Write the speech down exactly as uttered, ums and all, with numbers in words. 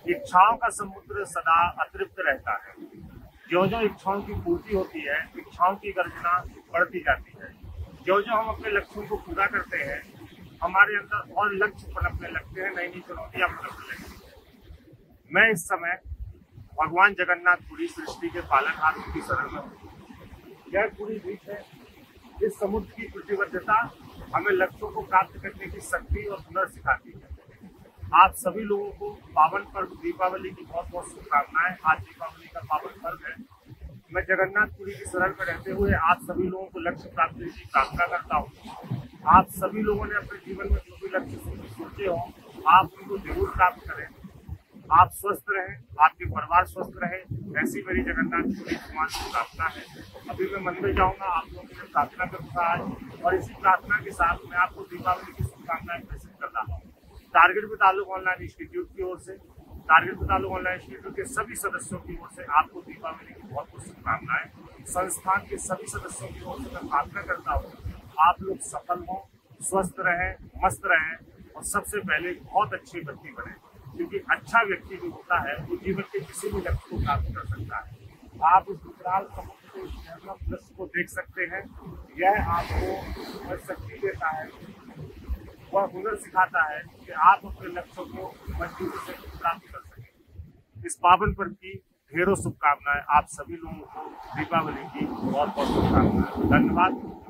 इच्छाओं का समुद्र सदा अतृप्त रहता है। जो जो इच्छाओं की पूर्ति होती है, इच्छाओं की गर्जना बढ़ती जाती है। जो जो हम अपने लक्ष्यों को पूरा करते हैं, हमारे अंदर और लक्ष्य पनपने लगते हैं, नई नई चुनौतियां पनपने लगती है। मैं इस समय भगवान जगन्नाथ पुरी सृष्टि के पालनहार की शरण में हूँ। यह पूरी बीच है। इस समुद्र की प्रतिबद्धता हमें लक्ष्यों को प्राप्त करने की शक्ति और हुनर सिखाती है। आप सभी लोगों को पावन पर्व दीपावली की बहुत बहुत शुभकामनाएं। आज दीपावली का पावन पर्व है। मैं जगन्नाथपुरी की शरण में रहते हुए आप सभी लोगों को लक्ष्य प्राप्ति की कामना करता हूँ। आप सभी लोगों ने अपने जीवन में जो भी लक्ष्य सोचे हो, आप उनको जरूर प्राप्त करें। आप स्वस्थ रहें, आपके परिवार स्वस्थ रहे, ऐसी मेरी जगन्नाथपुरी भगवान की प्रार्थना है। अभी मैं मंदिर जाऊंगा, आप लोगों के लिए प्रार्थना करूंगा आज, और इसी प्रार्थना के साथ मैं आपको दीपावली की शुभकामनाएं प्रेषित कर रहा हूँ। Target with Alok online institute की ओर से, target with Alok online institute के सभी सदस्यों की ओर से आपको दीपावली की बहुत बहुत शुभकामनाएं। संस्थान के सभी सदस्यों की ओर से मैं प्रार्थना करता हूँ आप लोग सफल हों, स्वस्थ रहें, मस्त रहें, और सबसे पहले बहुत अच्छे व्यक्ति बने, क्योंकि अच्छा व्यक्ति जो होता है वो जीवन के किसी भी लक्ष्य को प्राप्त कर सकता है। आप उस विकराल समुद्र के निर्मल दृश्य को देख सकते हैं। यह आपको शक्ति देता है, वह हुनर सिखाता है कि आप अपने लक्ष्यों को मजबूती से प्राप्त कर सकें। इस पावन पर्व की ढेरों शुभकामनाएं। आप सभी लोगों को दीपावली की बहुत बहुत शुभकामनाएं। धन्यवाद।